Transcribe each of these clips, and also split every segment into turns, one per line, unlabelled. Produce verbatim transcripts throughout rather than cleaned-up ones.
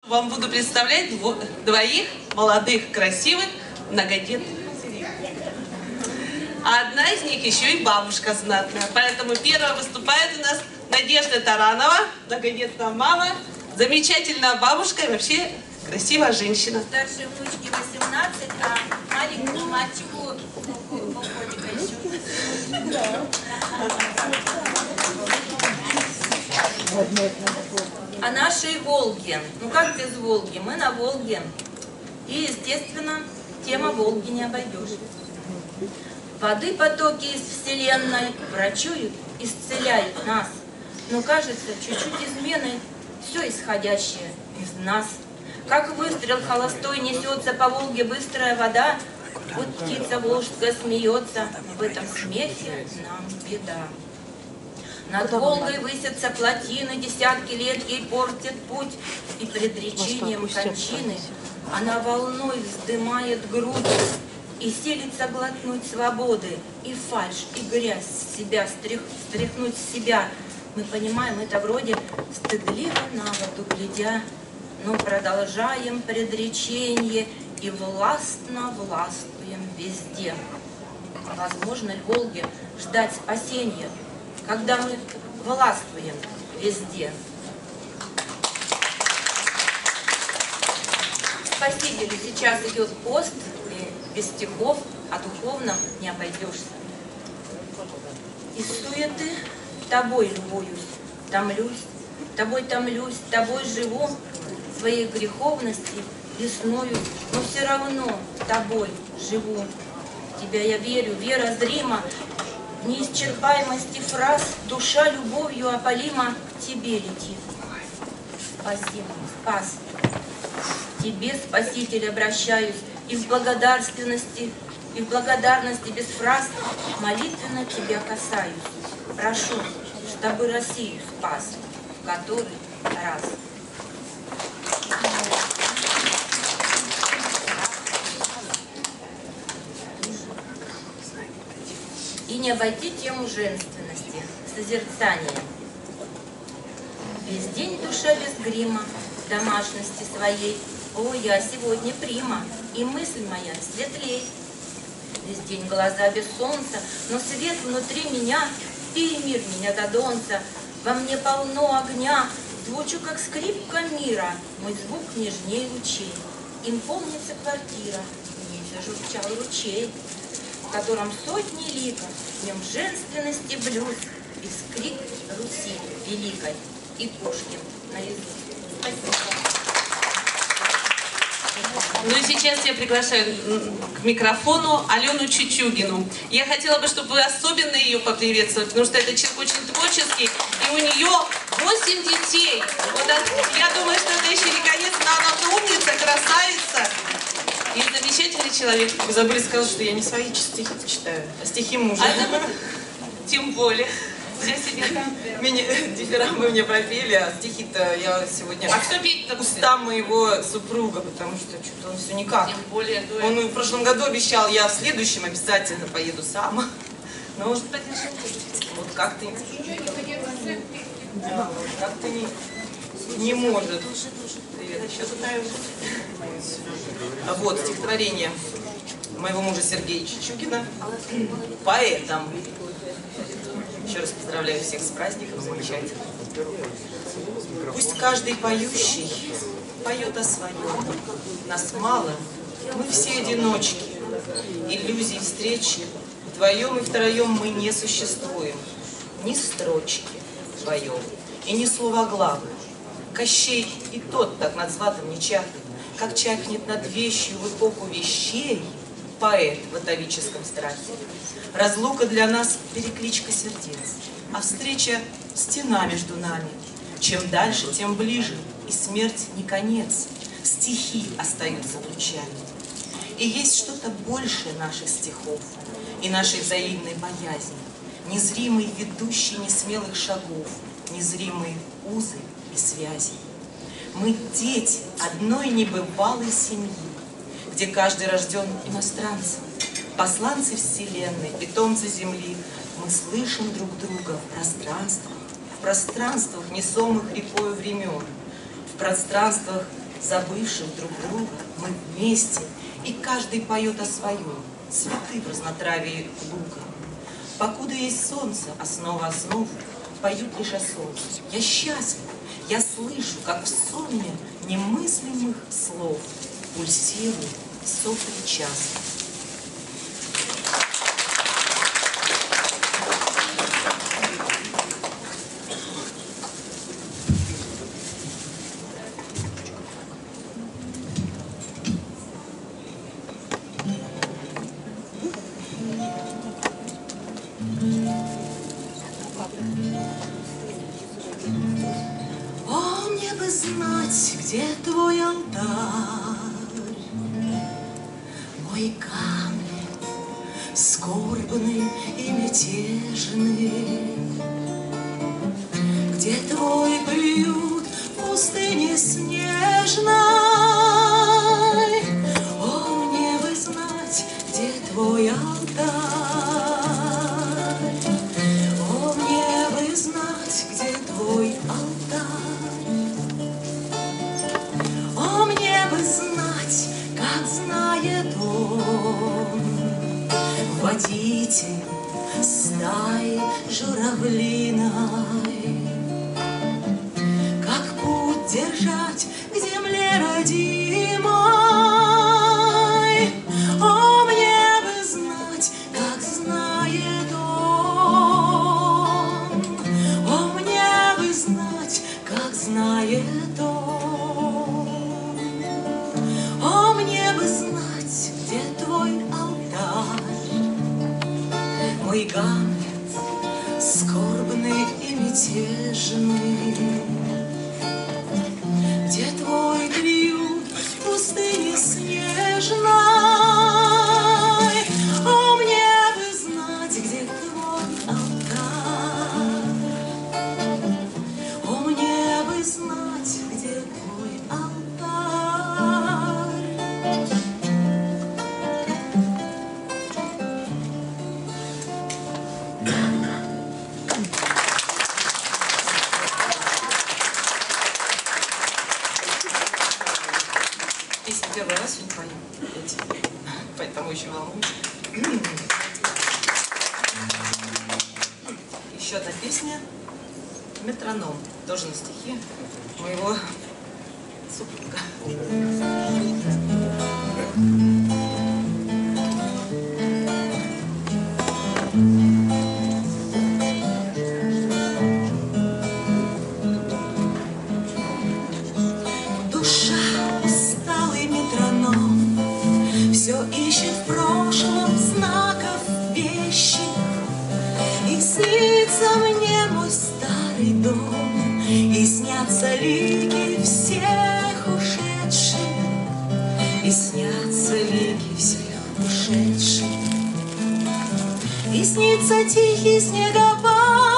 Вам буду представлять двоих молодых, красивых, многодетных. А одна из них еще и бабушка знатная. Поэтому первая выступает у нас Надежда Таранова, многодетная мама, замечательная бабушка и вообще красивая женщина.
Старшей внучке восемнадцать, а маленькому мальчику полгодика еще. О нашей Волге. Ну как без Волги? Мы на Волге. И, естественно, тема Волги не обойдешь. Воды потоки из Вселенной врачуют, исцеляют нас. Но кажется, чуть-чуть изменой все исходящее из нас. Как выстрел холостой несется по Волге быстрая вода, вот птица волжская смеется, в этом смехе нам беда. Над Волгой высятся плотины, десятки лет ей портят путь, и предречением кончины она волной вздымает грудь и силится глотнуть свободы, и фальшь, и грязь с себя, стрях, стряхнуть с себя. Мы понимаем, это вроде стыдливо на воду глядя, но продолжаем предречение и властно властвуем везде. Возможно ли Волге ждать спасения, когда мы властвуем везде? Спасителю сейчас идет пост, и без стихов о духовном не обойдешься. Из суеты тобой любуюсь, томлюсь, тобой томлюсь, тобой живу, своей греховности весною, но все равно тобой живу. Тебя я верю, вера зрима, в неисчерпаемости фраз душа любовью опалима к тебе летит. Спасибо, спас. К тебе, Спаситель, обращаюсь, и в благодарственности, и в благодарности без фраз молитвенно тебя касаюсь. Прошу, чтобы Россию спас, в который раз. И не обойти тему женственности, созерцания. Весь день душа без грима, домашности своей. О, я сегодня прима, и мысль моя светлей. Весь день глаза без солнца, но свет внутри меня, перемир меня до донца. Во мне полно огня, звучу, как скрипка мира, мой звук нежней лучей. Им полнится квартира, в ней зажурчал ручей, в котором сотни ликов, в нем женственности блюз, и скрип Руси великой, и Пушкин наизусть. Спасибо.
Ну и сейчас я приглашаю к микрофону Алену Чучугину. Я хотела бы, чтобы вы особенно ее поприветствовали, потому что это человек очень творческий, и у нее восемь детей. Вот я думаю, что это еще не конец, но она умница, красавица и замечательный человек.
Вы забыли сказать, что я не свои стихи читаю, а стихи мужа.
А это тем более.
Меня, дифирамбы мне пропели, а стихи-то я сегодня...
А кто петь-то?
Уста моего супруга, потому что что-то он все никак.
Тем более, дуэт.
Он в прошлом году обещал, я в следующем обязательно поеду сам. Но вот как-то да, вот как-то не, не может. Привет, еще вот стихотворение моего мужа Сергея Чучугина, поэтом. Еще раз поздравляю всех с праздником, замечательно. Пусть каждый поющий поет о своем. Нас мало, мы все одиночки. Иллюзий встречи вдвоем и втроем мы не существуем. Ни строчки вдвоем и ни слова главы. Кощей и тот так над сватом не чахнет, как чахнет над вещью в эпоху вещей поэт в атовическом страхе. Разлука для нас — перекличка сердец, а встреча — стена между нами. Чем дальше, тем ближе, и смерть не конец. Стихи остаются лучами. И есть что-то большее наших стихов и нашей взаимной боязни, незримый ведущий несмелых шагов, незримые узы и связи. Мы дети одной небывалой семьи, где каждый рожден иностранцем. Посланцы Вселенной, питомцы Земли, мы слышим друг друга в пространствах, в пространствах, несомых рекою времен, в пространствах, Забывших друг друга, мы вместе, и каждый поет о своем, цветы в разнотравии луга. Покуда есть солнце, основа основ, поют лишь о солнце. Я счастлив, я слышу, как в сонме немыслимых слов пульсирует сотый час.
О, мне бы знать, где твой алтарь, мой Гамлет, скорбный и мятежный, где твой приют в пустыне снежной. О, мне бы знать, где твой алтарь, о, мне бы знать, где твой алтарь. О, мне бы знать, как знает он, водитель стаи журавлиной, как путь держать к земле родимой. О, мне бы знать, как знает он, о, мне бы знать, как знает он. О, мне бы знать, где твой алтарь, мой Гамлет, скорбный и мятежный, где твой приют в пустыне снежной. О, мне бы знать, где твой алтарь, о, мне бы знать, где твой алтарь.
Песню первый раз сегодня пою, эти, поэтому еще волнуюсь. Еще одна песня «Метроном», тоже на стихи моего супруга.
Душа усталый метроном, все ищет в прошлом знаков вещи. И снится мне мой старый дом, и снятся лики всех ушедших, и снятся лики всех ушедших. И снится тихий снегопад,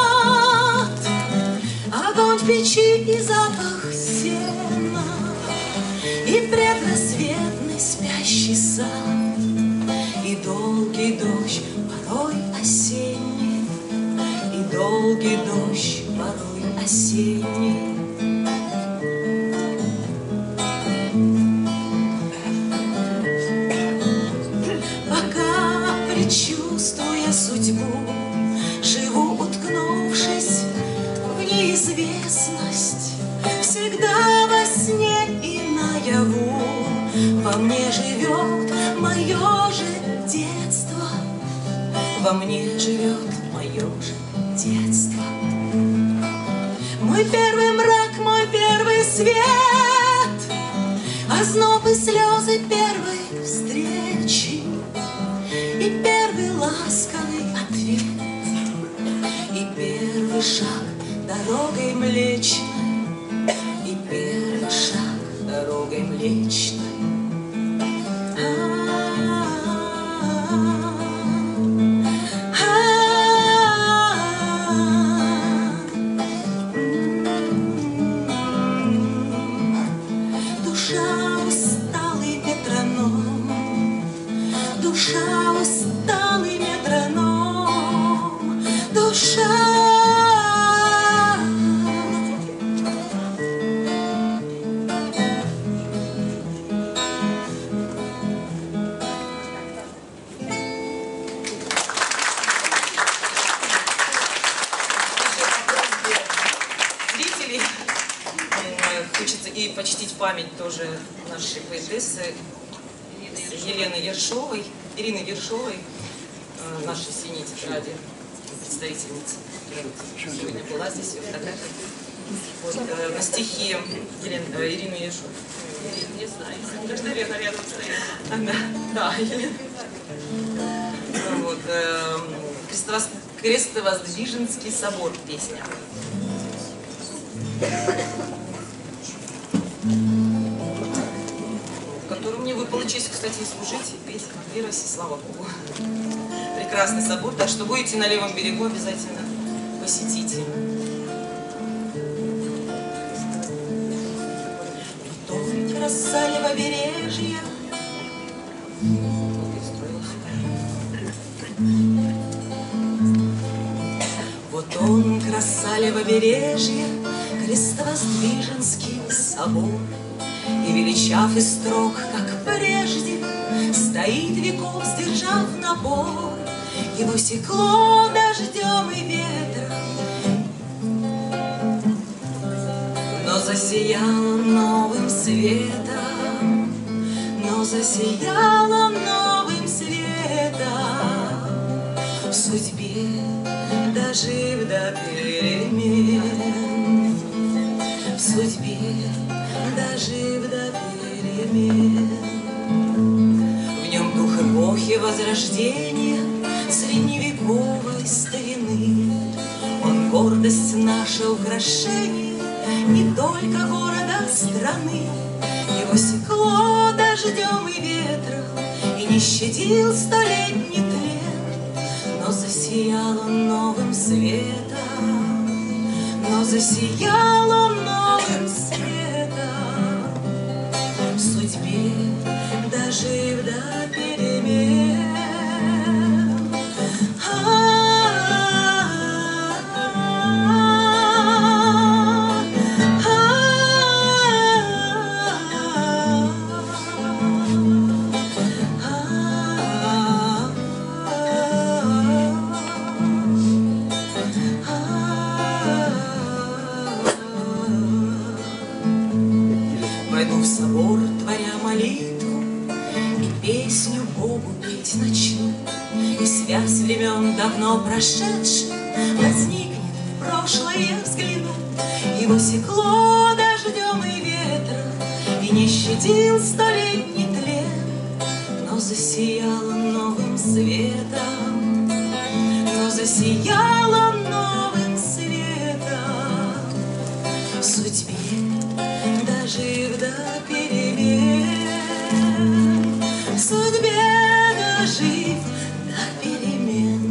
огонь в печи и запах сена, и предрассветный спящий сад, и долгий дождь, порой осенний, и долгий дождь, порой осенний. Пока, предчувствуя судьбу, живу, уткнувшись в неизвестность, всегда во сне и наяву во мне живет мое же детство, во мне живет мое же детство. Мой первый мрак, мой первый свет, озноб и слезы первой встречи, и первый ласковый ответ, и первый шаг дорогой млечной, и первый шаг дорогой млечной. Душа усталый метроном, душа усталый метроном, душа.
память тоже нашей поэтессы Елены Ершовой, Ирины Ершовой, э, нашей синей тетради, представительницы. Сегодня была здесь ее фотография. Вот, э, на стихи Елен, э, Ирины Ершовой.
Не знаю, каждый век рядом стоит.
Да, да, Елена. Вот, э, Крестовос- Крестовоздвиженский собор песня. В котором мне выпала честь, кстати, и служить, и петь в Виросе, слава Богу. Прекрасный собор, так что будете на левом берегу, обязательно посетите.
Тонь краса левобережья, вот он, краса левобережья, Крестовоздвиженский собор. И величав и строг, как прежде, стоит веков, сдержав напор. Его секло дождем и ветром, но засияло новым светом, но засияло новым светом. В судьбе дожив до перемен, в судьбе дожив до перемен. В нем дух эпохи возрождения, средневековой старины. Он гордость наша, украшение не только города, страны. Его секло дождем и ветром и не щадил столетний тлен, но засияло новым светом, но засияло новым светом. В судьбе дожив до перемен. Войду в собор, творя молитву, и песню Богу петь начну. И связь времен давно прошедших возникнет, в прошлое взгляну. Его секло дождем и ветром и не щадил столетний тлен, но засияло новым светом, но засияло новым светом. В судьбе дожив до перемен, в судьбе дожив до перемен.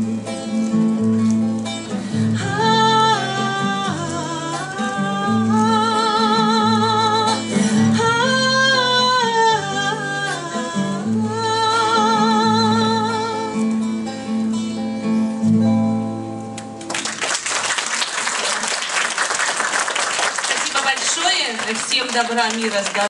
Спасибо большое. Всем добра, мира, здоровья.